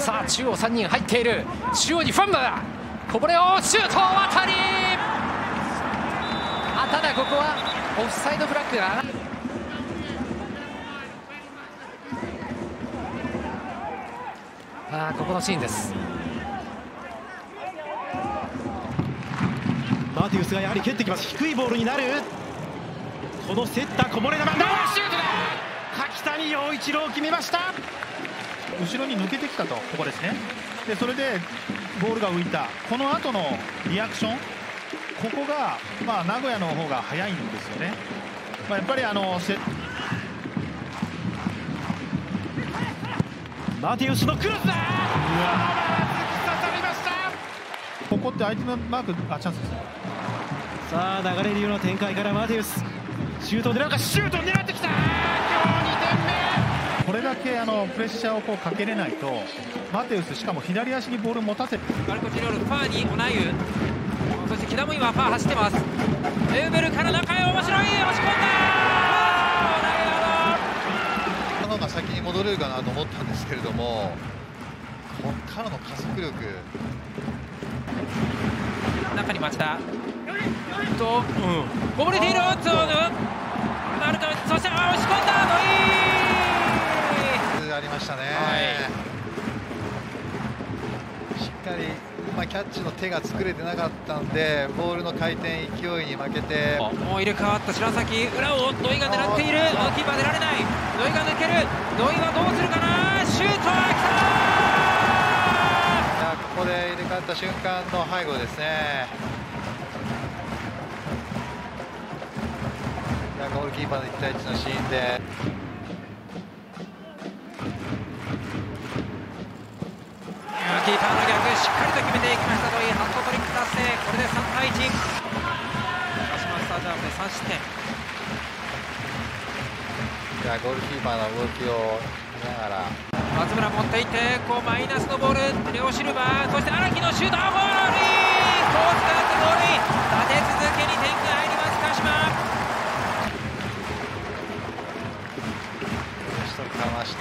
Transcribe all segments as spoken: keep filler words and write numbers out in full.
さあ中央さんにん入っている。中央にファンバだ。こぼれをシュート渡り、あただここはオフサイドフラッグが。あここのシーンです。 マティウスがやはり蹴ってきます。低いボールになる。このセッターこぼれ球、シュートだ。柿谷陽一郎決めました。 後ろに抜けてきたと、ここですね。でそれでボールが浮いた、この後のリアクション、ここが、まあ、名古屋の方が早いんですよね。まあ、やっぱりあのセマティウスのクロスだ。うわ、 刺さりました。ここって相手のマーク、あ、チャンスです。 さあ流れるような展開からマティウス、シュートを狙うか、シュートを狙ってきた。今日にてんめ。 これだけあのプレッシャーをこうかけれないと、マテウスしかも左足にボールを持たせて、 マルコ・ジロール、ファーにオナイウ、そして木田も今ファー走ってます。エウベルから中へ、面白い、押し込んだ。 この方が先に戻れるかなと思ったんですけれども、ここからの加速力、 中に町田と、うん、こぼれている。マルカ、そしてあ押し込んだ。ノイありましたね、はい、しっかり、まあ、キャッチの手が作れてなかったんで、ボールの回転勢いに負けて、 もう入れ替わった白崎、裏をノイが狙っている。キーパー出られない。ノイが抜ける。ノイはどうするかな。シュートは来た。ここで入れ替わった瞬間の背後ですね。ゴールキーパーのいち対いちのシーンで、 キーパーの逆、しっかりと決めていきましたといい、ハットトリック達成。これでさん対いち。鹿島スタジアムでさん失点。 じゃあゴールキーパーの動きを見ながら、 松村持っていってこうマイナスのボール、レオシルバー、そして荒木のシュート、ゴールイン。コースがあってゴールイン。立て続けに点が入ります。鹿島かまして、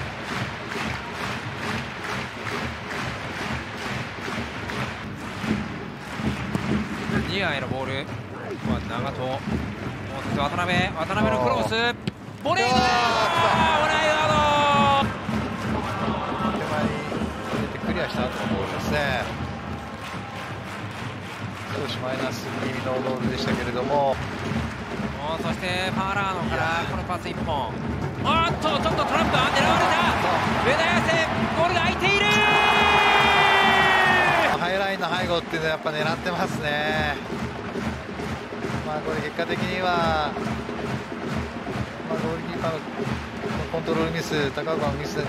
ニアへのボール、長友、もうそして渡辺、渡辺のクロス、ボレーだ。オナイガード。 手前に入れてクリアした後のボールですね。少しマイナス気味のボールでしたけれども、 そしてファーラーノからこのパスいっぽん。おっとちょっとトラップは狙われた。上田綺世、ゴールが空いている。 ハイラインの背後っていうのはやっぱ狙ってますね。まあこれ結果的には、まあ、ゴールキーパーのコントロールミス、高岡のミスで、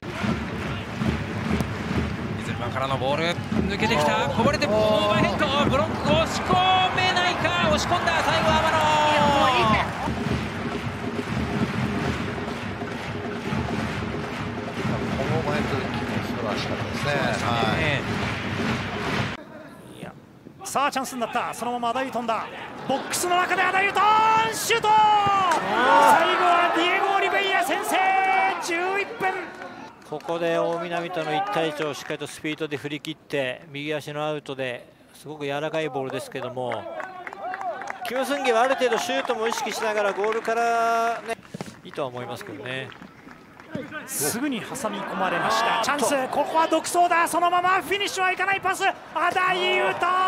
水沼からのボール抜けてきた。こぼれてオーバーヘッド、ブロック押し込めないか。押し込んだ。最後は天野。 さあチャンスになった。そのままアダユトンだ。ボックスの中でアダユトンシュート。最後はディエゴ・オリベイラ先制。じゅういっぷん。 ここで大南とのいち対いちをしっかりとスピードで振り切って右足のアウトですごく柔らかいボールですけども、キム・スンギはある程度シュートも意識しながらゴールからねいいとは思いますけどね。 すぐに挟み込まれました。チャンス、ここは独走だ。そのままフィニッシュはいかない。パス、アダイウトン。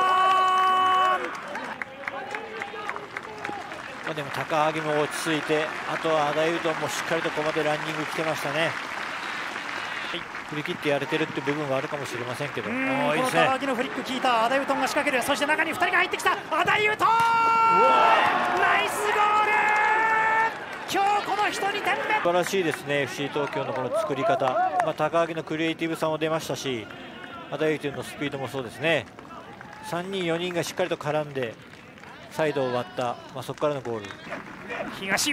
まあでも高萩も落ち着いて、あとはアダイウトンもしっかりとここまでランニング来てましたね。はい、振り切ってやれてるって部分はあるかもしれませんけど、この高萩のフリック効いた。アダイウトンが仕掛ける。そして中にふたりが入ってきた。アダイウトン、ナイスゴール。今日この人にてんめ。素晴らしいですね。 エフシー 東京のこの作り方、まあ、高萩のクリエイティブさも出ましたし、アダイウトンのスピードもそうですね。さんにんよにんがしっかりと絡んでサイドを割った、まあ、そこからのゴール。東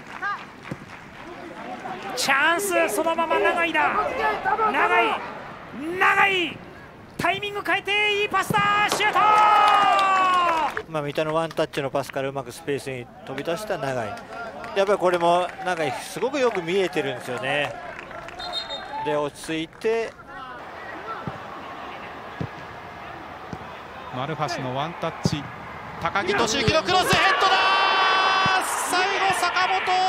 チャンス、そのまま長いだ。長い長いタイミング変えていいパスだ。シュート。まあ三田のワンタッチのパスからうまくスペースに飛び出した長い。やっぱりこれも長い、すごくよく見えてるんですよね。で落ち着いて丸橋のワンタッチ、高木俊之のクロスヘッドだ。最後坂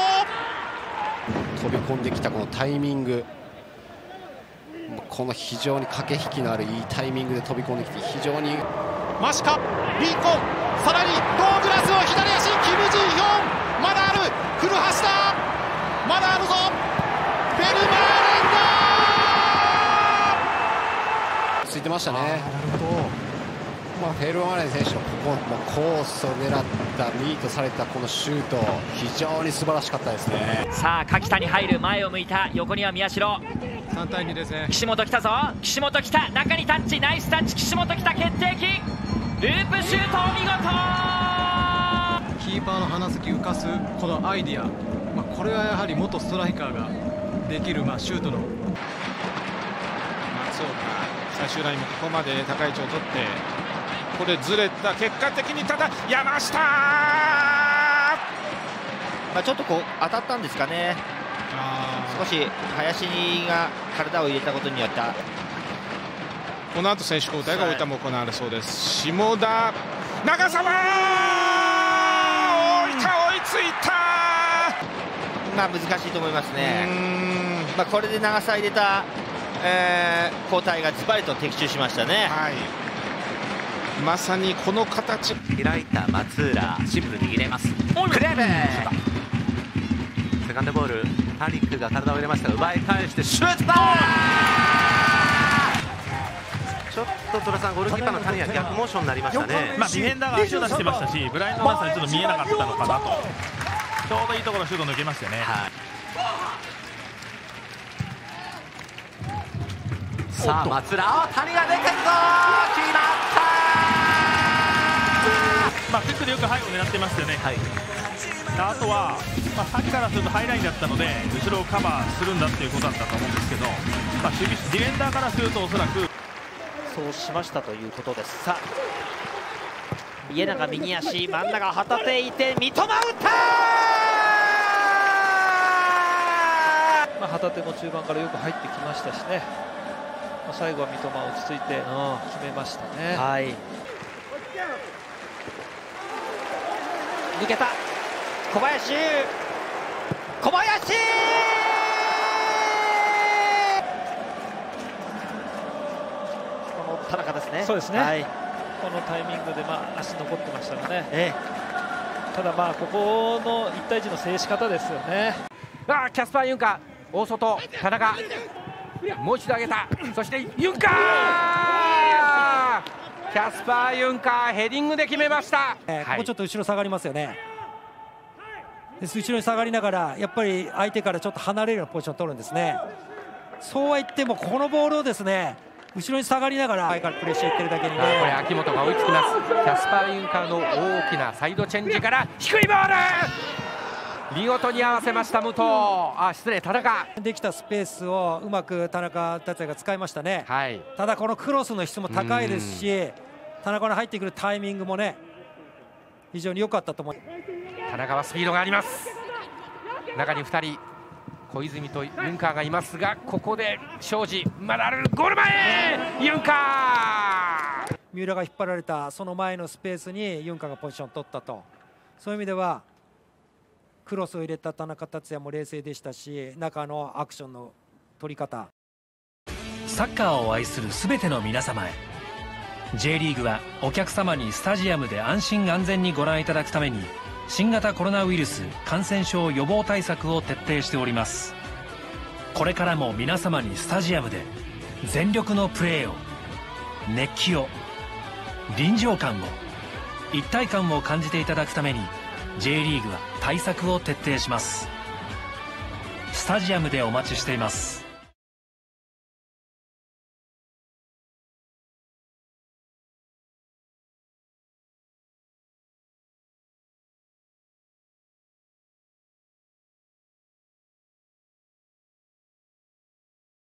本飛び込んできたこのタイミング、この非常に駆け引きのあるいいタイミングで飛び込んできて、非常にマシカ、リンコン、さらにドーグラスの左足、キム・ジンヒョン、まだある、古橋だ、まだあるぞ、ベルマーレンだ。 ついてましたね。 なるほど。 まあ、フェルマーレン選手のここもコースを狙ったミートされたこのシュート、非常に素晴らしかったですね。 さあ柿田に入る、前を向いた、横には宮代、 さんたいにですね。 岸本来たぞ、岸本来た、中にタッチ、ナイスタッチ、岸本来た、決定機、ループシュート、お見事。 キーパーの鼻先浮かすこのアイディア、まあ、これはやはり元ストライカーができる、まあ、シュートの松岡、最終ラインもここまで高い位置を取って、ここでずれた、結果的にただ山下、 まあ、ちょっとこう当たったんですかね。少し林が体を入れたことによって、 この後選手交代が大分も行われそうです。下田、長澤、大分追いついた。 まあ難しいと思いますね。まあこれで長澤入れた、えー、交代がズバリと的中しましたね。 はい、まさにこの形、 開いた松浦、シンプルに入れます。クレーブ、セカンドボール、タリックが体を入れましたが、奪い返してシュートだ。ちょっと戸田さん、ゴールキーパーの谷は逆モーションになりましたね。 まあ、ディフェンダーが足を出してましたし、ブラインドの中にちょっと見えなかったのかなと、ちょうどいいところシュート抜けましたよね。はい、 さあ松浦、谷が出てるぞ、決まった。 まあ、クイックでよく背後を狙ってましたよね。はい、あとは、まあ、谷からするとハイラインだったので後ろをカバーするんだっていうことだったと思うんですけど、まあ、守備ディフェンダーからするとおそらくそうしましたということです。さあ家長右足、真ん中旗手いて三笘打った、 まあ、旗手も中盤からよく入ってきましたしね、まあ、最後は三笘落ち着いて決めましたね。 はい、抜けた小林、小林、この田中ですね。 そうですね、 はい、 このタイミングで、まあ、足残ってましたので、 ええ、 ただまあここのいち対いちの制し方ですよね。 あ、キャスパー・ユンカー、大外、田中、もう一度上げた、そしてユンカー、キャスパー・ユンカー、ヘディングで決めました。 えー、ここちょっと後ろ下がりますよね。で後ろに下がりながらやっぱり相手からちょっと離れるようなポジションを取るんですね。そうは言ってもこのボールをですね後ろに下がりながら前からプレッシャーいってるだけにね、 これ秋元が追いつきます。キャスパー・ユンカーの大きなサイドチェンジから低いボール、見事に合わせました武藤、あ、失礼、田中。 できたスペースをうまく田中達也が使いましたね。 はい、 ただこのクロスの質も高いですし、田中の入ってくるタイミングもね非常に良かったと思います。 田中はスピードがあります。中にふたり小泉とユンカーがいますが、ここで庄司、まだある、ゴール前、ユンカー、 三浦が引っ張られたその前のスペースにユンカーがポジションを取ったと、そういう意味ではクロスを入れた田中達也も冷静でしたし、中のアクションの取り方、 サッカーを愛するすべての皆様へ、 J リーグはお客様にスタジアムで安心安全にご覧いただくために新型コロナウイルス感染症予防対策を徹底しております。これからも皆様にスタジアムで全力のプレーを、熱気を、臨場感を、一体感を感じていただくために J リーグは対策を徹底します。スタジアムでお待ちしています。